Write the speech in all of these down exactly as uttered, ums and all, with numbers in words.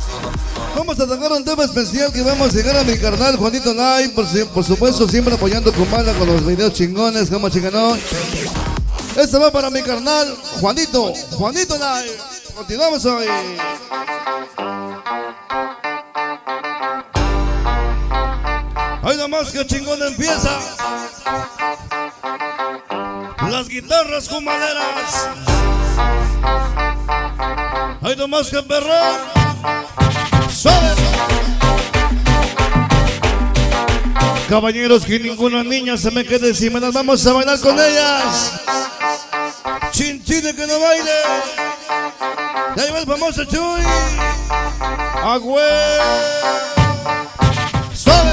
Vamos a tocar un tema especial que vamos a llegar a mi carnal Juanito Live, por, por supuesto siempre apoyando Kumbala con los videos chingones, como chicanón. Esta va para mi carnal Juanito, Juanito Live. Continuamos hoy. Hoy nomás que chingón empieza. Las guitarras kumbaleras. Hoy nomás que perrón. Suave. Caballeros, que ninguna niña se me quede encima. Nos vamos a bailar con ellas. Chinchine que no baile. Y ahí va el famoso Chuy. Agüe. Suave.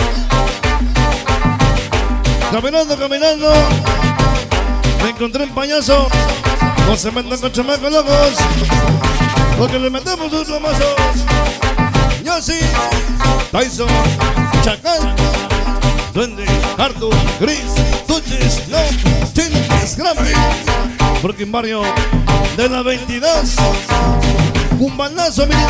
Caminando, caminando. Me encontré un payaso. No se metan con chamacos locos, porque le metemos sus famazos. Yossi, Tyson, Chacal, Duende, Arthur, Chris, Tuchis, No, Chintes, Grammy, Brooklyn Barrio de la veintidós. Kumbalazo, mira.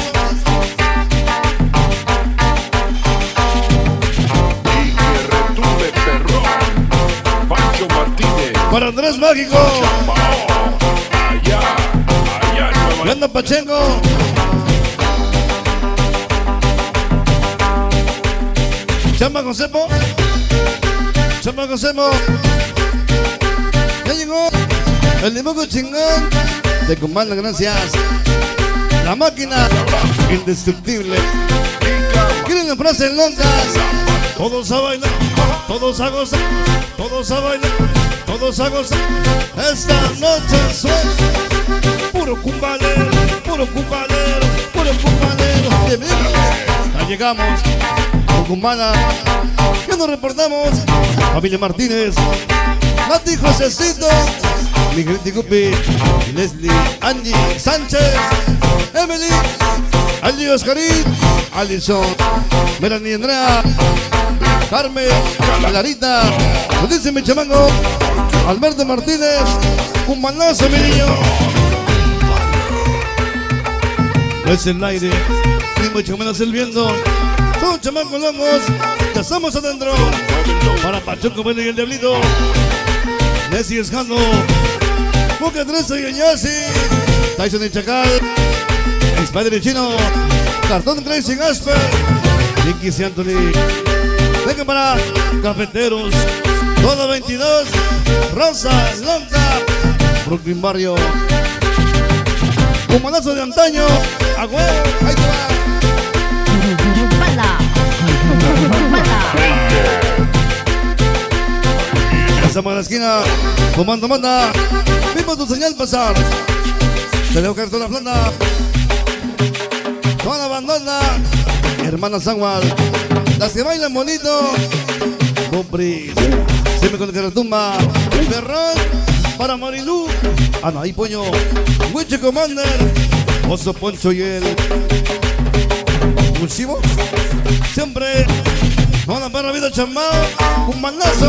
Y que retumbe perrón. Pancho Martínez. Para Andrés Mágico. Allá, allá en Nueva Yanda Pacheco. Chamba Josepo. Chamba Josepo. Ya llegó el dibujo chingón de Kumbala, gracias. La máquina indestructible. Quieren las frases locas. Todos a bailar, todos a gozar, todos a bailar, todos a gozar. Esta noche suena puro kumbalero, puro kumbalero, puro kumbalero. Bienvenido. Ya llegamos con Kumbala. Ya nos reportamos. Familia Martínez, Nati, Josecito, Miguel Tigupi, Leslie, Angie, Sánchez, Emily, Ali Oscarín, Alison, Melanie Andrea, Carmen, Clarita, lo dice mi chamango, Alberto Martínez, Kumbalazo, mi niño. No es el aire, ni mucho menos el viento. Son chamacos locos, ya estamos adentro. Para Pachuco, Bueno y el Diablito, Nessie Escando, Boca Trece y Yossi, Tyson y Chacal, Spider y Chino, Cartón Crazy Gasper, Nicky y Anthony. Venga para Cafeteros, Toda veintidós, Rosa, Lonca, Brooklyn Barrio, Kumbalazo de antaño, a huevo, ahí te va. Kumbala. Estamos en la esquina, comando manda, vimos tu señal pasar. Se le va a caer toda la flanda, toda la bandona, hermana Sangual, las que bailan bonito, Compris, siempre con el que retumba, Perrón, para Marilú, Anaí Poño, Wiche Commander, Oso Poncho y el Mulchivo, siempre, con la perra vida chambao, un manazo.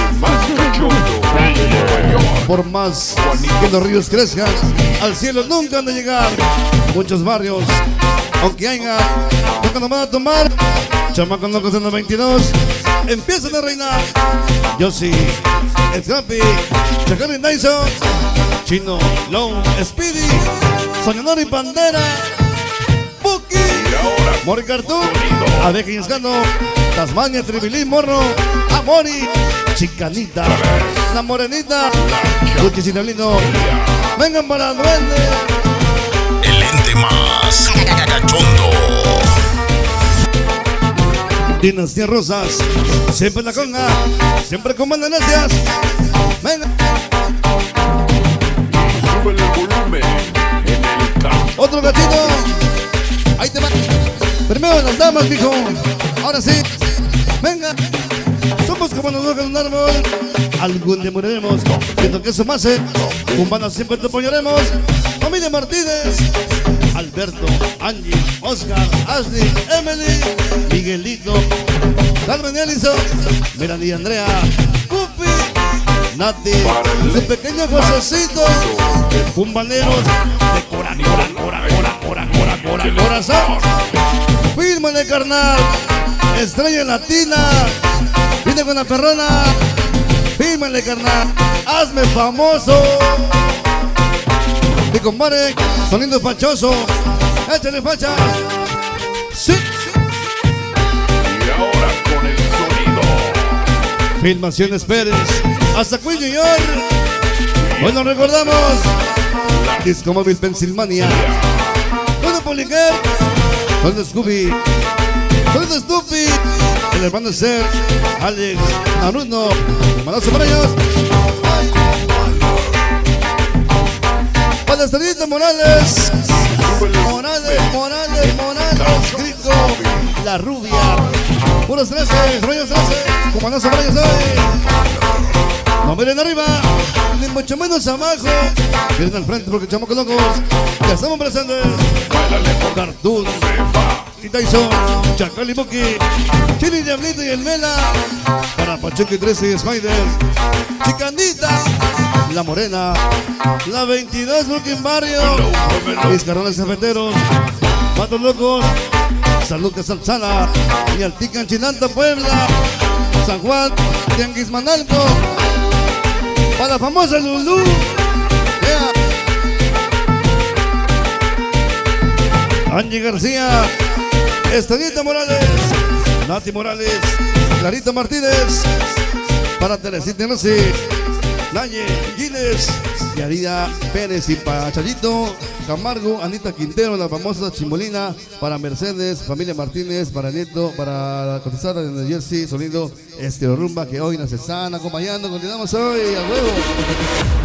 Por más que los ríos crezcan, al cielo nunca han de llegar. Muchos barrios, aunque haya, nunca nos van a tomar. Chamacos locos en los veintidós, empiezan a reinar. Yossi, Scrappy, Chacal y Tyson, Chino, Low, Speedy, Soñador y Bandera, Buki, Mori Cartoon, Abeja y Escano, Tasmania, Tribilín, Morro, Amori, Chicanita, La Morenita, Gucci Sinalino. Vengan para Duende, el ente más cachondo. Dinastía Rosas, siempre en la conga, siempre con bandanecias. Venga. Sube el volumen en el campo. Otro gatito. Ahí te va. Primero las damas, mijo. Ahora sí. Venga. Somos como los ojos de un árbol. Algún día moriremos. Siento que eso más, eh. Kumbala siempre te apoyaremos. Familia Martínez, Alberto, Angie, Oscar, Ashley, Emily, Miguelito, Carmen y Alison, Melanie, Andrea, Pupi, Nati, su pequeño Josecito, Kumbaleros de Cora, Cora, Cora, Cora, Cora, Cora, Cora. corazón. Fírmale, carnal. Estrella latina. Vine con la perrona. Fírmale, carnal. Hazme famoso. Mi compadre, sonido fachoso. Échale facha. Sí. Y ahora con el sonido. Filmaciones Pérez. Hasta Queen New York. Hoy nos recordamos. Disco Móvil Pensilvania. Sonido Poliquer. Sonido Scooby. Sonido Stupi. El hermano Ser. Alex. Naruno. Manazo para ellos. Para Estrellita Morales. Morales, Morales, Morales. Grico. La rubia. Puros trece. Rollos trece. Comanazo para ellos hoy. No miren arriba. Ni mucho menos abajo. Miren al frente porque chamaco locos. Ya estamos presentes. Cartoon. Y Tyson, Chacal y Buki, Chili, Diablito y el Mela. Para Pacheco y trece y Spider. Chicandita, La Morena, la veintidós Brooklyn Barrio. Mis carnales cafeteros, Patos Locos, San Lucas Salsala y Altica en Chinanta, Puebla. San Juan, Tianguis Manalco. Para la famosa Lulú. Yeah. Angie García, Estrellita Morales, Nati Morales, Clarita Martínez, para Teresita Rossi, Naye, Giles, Yarida Pérez y para Chayito Camargo, Anita Quintero, la famosa Chimolina, para Mercedes, familia Martínez, para Nieto, para la cotizada de New Jersey, sonido Estero Rumba, que hoy nos están acompañando. Continuamos hoy a huevo.